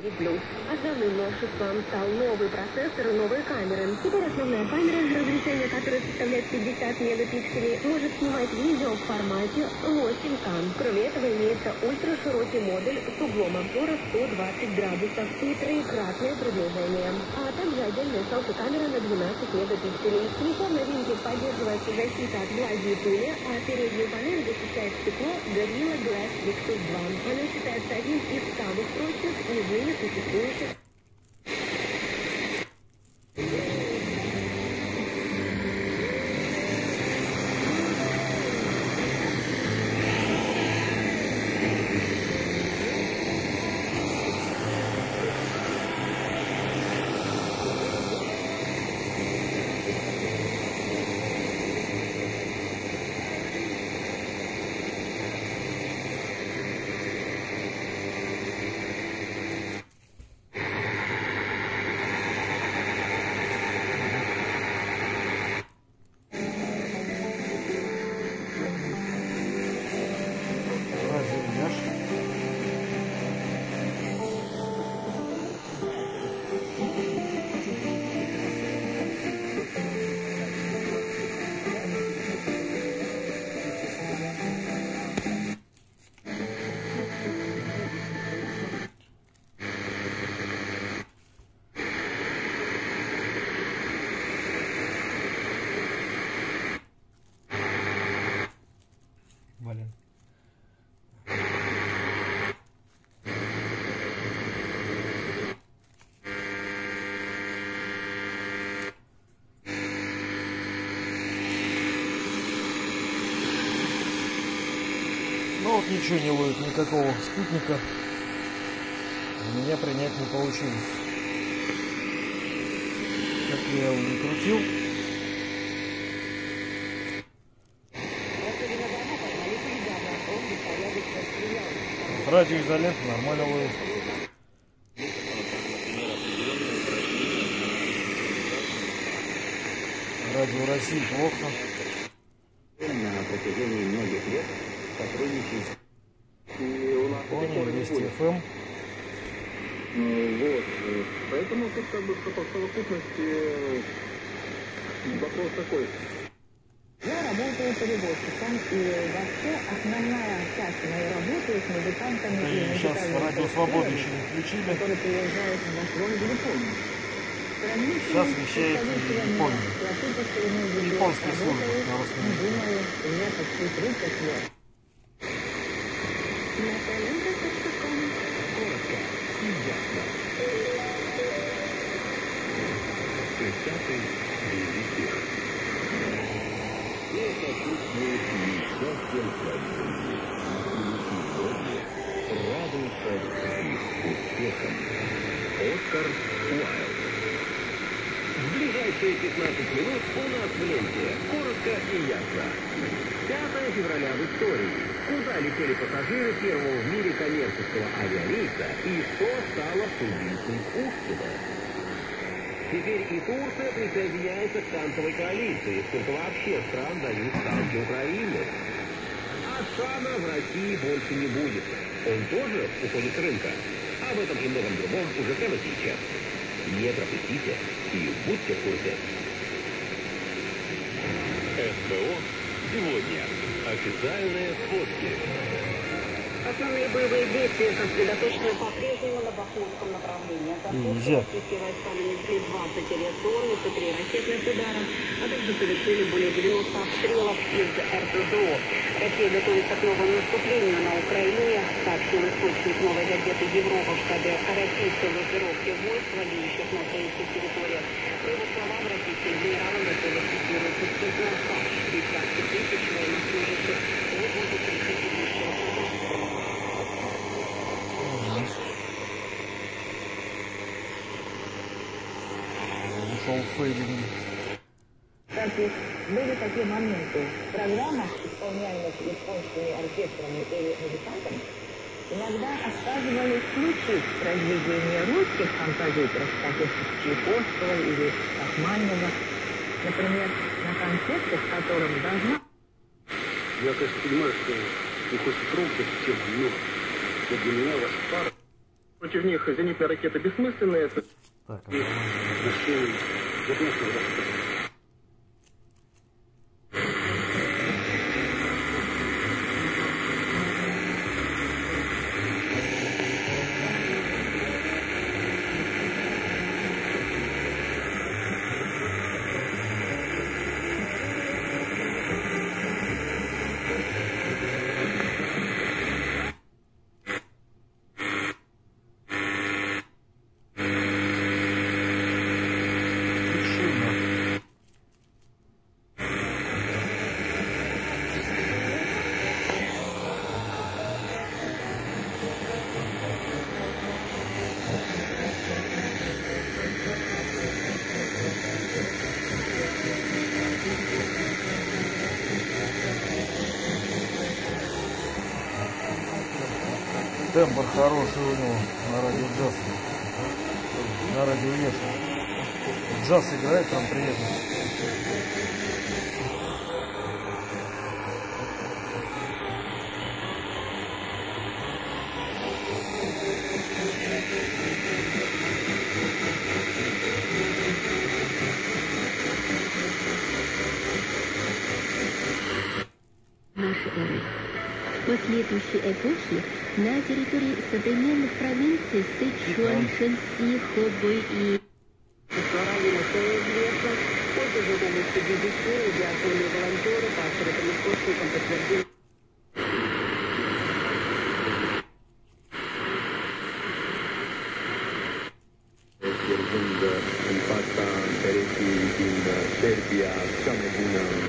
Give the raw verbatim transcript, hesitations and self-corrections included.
Плюс. Основным новшеством стал новый процессор и новые камеры. Теперь основная камера, разрешение которой составляет пятьдесят мегапикселей, может снимать видео в формате восемь ка. Кроме этого, имеется ультраширокий модуль с углом обзора сто двадцать градусов и троекратное приближение, а также отдельная селфи-камера на двенадцать мегапикселей. Телефон новинки поддерживается защита от влаги и пыли, а переднюю панель защищает стекло Gorilla Glass Victus два. Она считается одним из самых прочных из ныне существующих. Блин. Ну вот ничего не ловит, никакого спутника у меня принять не получилось. Как я его не крутил. Радиоизолент нормально ловит. Радио России плохо. На протяжении многих лет сотрудничает. Понял, есть эф эм. Вот. Поэтому тут как бы по совокупности вопрос такой. Я работаю переводчиком, и вообще основная часть моей работы с музыкантами Да, и сейчас Радио Свободы еще не включили. которые приезжают в Москву и Японию. Сейчас вещает Япония. Японские службы на русском языке. Думаю, уже почти тридцать лет. Коротко и ясно. Пятый визитер. Это чувствует несчастьем своим. Радуется их успехом. Оскар Уайлд. В ближайшие пятнадцать минут у нас в ленте. Коротко и ясно. пятое февраля в истории. Куда летели пассажиры первого в мире коммерческого авиарейса и что стало судьбицей Уштина? Теперь и Турция присоединяется к танковой коалиции. Сколько вообще стран дают танки Украины? А Шана в России больше не будет. Он тоже уходит с рынка. Об этом и многом другом уже прямо сейчас. Не пропустите и будьте в курсе. СБО сегодня. Официальные фотки. Основные боевые действия сосредоточены по-прежнему на Бахмутском направлении. Нельзя. Российские войска нанесли двадцать авиационных и три ракетных ударов, а также совершили более девяноста обстрелов из эр пэ зэ о. Россия готовится к новому наступлению на Украине, сообщил источник новой газеты «Европа» в штабе российской группировки войск, воюющих на украинских территориях. По его словам, российские генералы готовы фиксировать исключительно десятки тысяч военнослужащих. Вот будут предыдущие. Ушел фейдинг. Кстати, были такие моменты. В программах, исполняемых японскими оркестрами и музыкантами, иногда отказывались включить произведения русских композиторов, таких как Чайковского или Рахманинова. Например, на концерте, в котором должна... Я, конечно, понимаю, что не хочет трогать эту тему, но для меня вас пара. Против них зенитные ракеты бессмысленные. Так, а тембр хороший у него на радио джаз. На радио Еш. Джаз играет там приятно. Нашей эры. В последующей эпохе на территории современных провинций Сычуань, Шэньси, Хобой и известно, сколько же помощи би би си, радиационные волонтеры, пасторы по источникам подтвердили. Impatta parecchi in Serbia, diciamo una